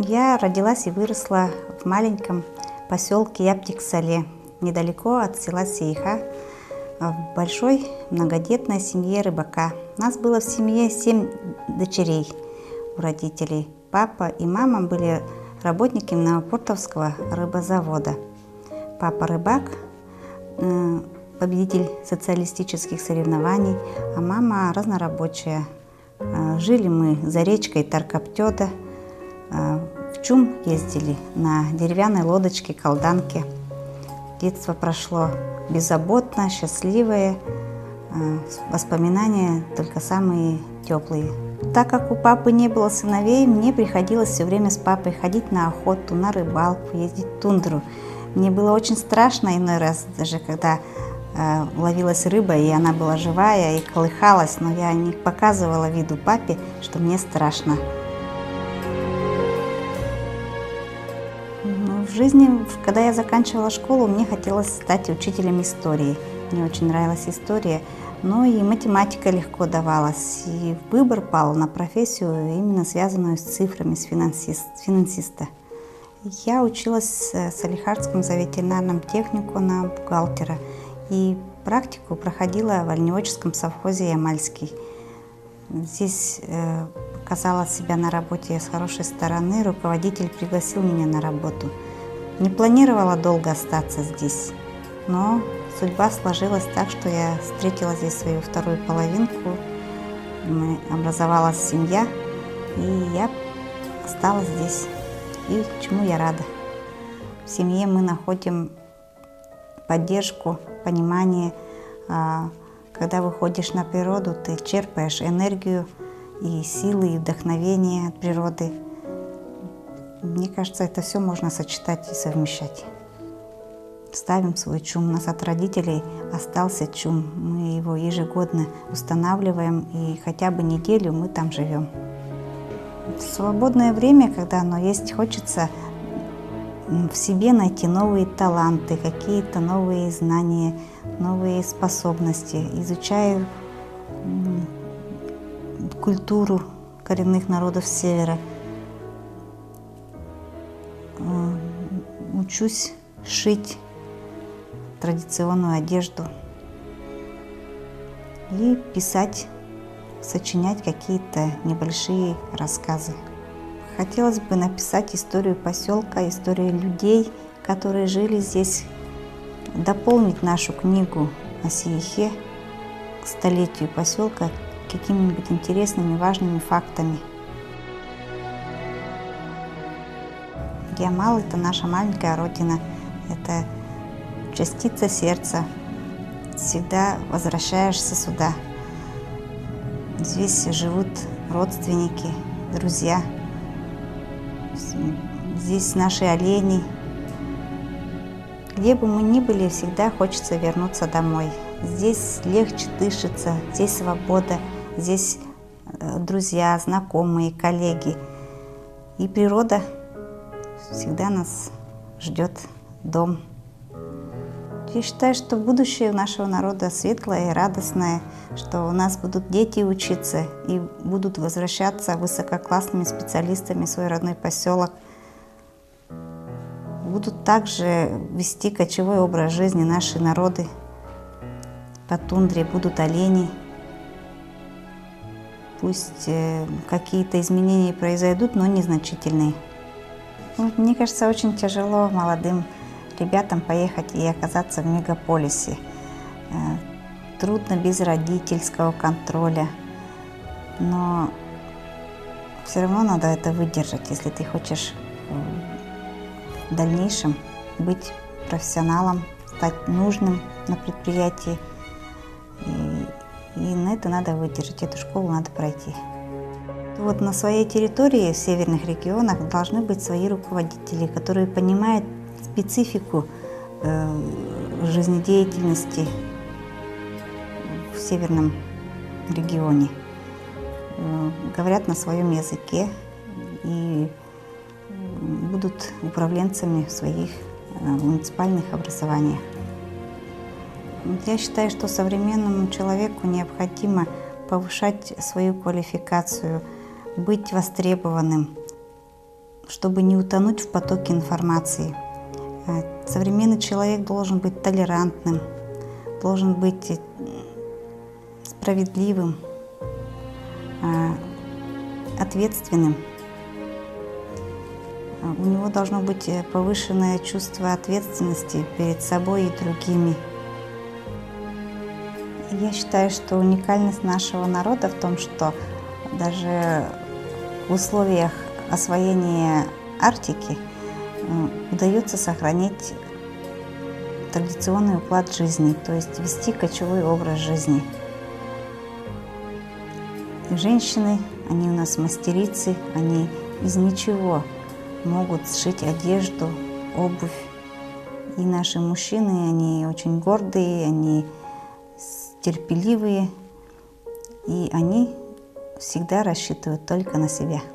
Я родилась и выросла в маленьком поселке Яптик-Сале, недалеко от села Сейха, в большой многодетной семье рыбака. У нас было в семье 7 дочерей у родителей. Папа и мама были работниками Новопортовского рыбозавода. Папа рыбак, победитель социалистических соревнований, а мама разнорабочая. Жили мы за речкой Таркоптёда, в ЧУМ ездили на деревянной лодочке, колданке. Детство прошло беззаботно, счастливое, воспоминания только самые теплые. Так как у папы не было сыновей, мне приходилось все время с папой ходить на охоту, на рыбалку, ездить в тундру. Мне было очень страшно иной раз, даже когда ловилась рыба, и она была живая и колыхалась, но я не показывала виду папе, что мне страшно. В жизни, когда я заканчивала школу, мне хотелось стать учителем истории. Мне очень нравилась история, но и математика легко давалась. И выбор пал на профессию, именно связанную с цифрами, с финансиста. Я училась в Салихардском зооветеринарном технику на бухгалтера. И практику проходила в оленеводческом совхозе «Ямальский». Здесь показала себя на работе с хорошей стороны. Руководитель пригласил меня на работу. Не планировала долго остаться здесь, но судьба сложилась так, что я встретила здесь свою вторую половинку. Образовалась семья, и я осталась здесь. И чему я рада. В семье мы находим поддержку, понимание. Когда выходишь на природу, ты черпаешь энергию и силы, и вдохновение от природы. Мне кажется, это все можно сочетать и совмещать. Ставим свой ЧУМ. У нас от родителей остался ЧУМ. Мы его ежегодно устанавливаем, и хотя бы неделю мы там живем. В свободное время, когда оно есть, хочется в себе найти новые таланты, какие-то новые знания, новые способности. Изучаю культуру коренных народов Севера. Учусь шить традиционную одежду и писать, сочинять какие-то небольшие рассказы. Хотелось бы написать историю поселка, историю людей, которые жили здесь, дополнить нашу книгу о Сейхе к столетию поселка какими-нибудь интересными, важными фактами. Ямал – это наша маленькая родина, это частица сердца. Всегда возвращаешься сюда. Здесь живут родственники, друзья. Здесь наши олени. Где бы мы ни были, всегда хочется вернуться домой. Здесь легче дышится, здесь свобода, здесь друзья, знакомые, коллеги. И природа всегда нас ждет, дом. Я считаю, что будущее нашего народа светлое и радостное, что у нас будут дети учиться и будут возвращаться высококлассными специалистами в свой родной поселок. Будут также вести кочевой образ жизни наши народы. По тундре будут олени. Пусть какие-то изменения произойдут, но незначительные. Мне кажется, очень тяжело молодым ребятам поехать и оказаться в мегаполисе. Трудно без родительского контроля, но все равно надо это выдержать, если ты хочешь в дальнейшем быть профессионалом, стать нужным на предприятии. И на это надо выдержать, эту школу надо пройти. Вот на своей территории, в северных регионах, должны быть свои руководители, которые понимают специфику жизнедеятельности в северном регионе. Говорят на своем языке и будут управленцами в своих муниципальных образованиях. Я считаю, что современному человеку необходимо повышать свою квалификацию, быть востребованным, чтобы не утонуть в потоке информации. Современный человек должен быть толерантным, должен быть справедливым, ответственным. У него должно быть повышенное чувство ответственности перед собой и другими. Я считаю, что уникальность нашего народа в том, что даже в условиях освоения Арктики удается сохранить традиционный уклад жизни, то есть вести кочевой образ жизни. И женщины, они у нас мастерицы, они из ничего могут сшить одежду, обувь. И наши мужчины, они очень гордые, они терпеливые, и они всегда рассчитывают только на себя.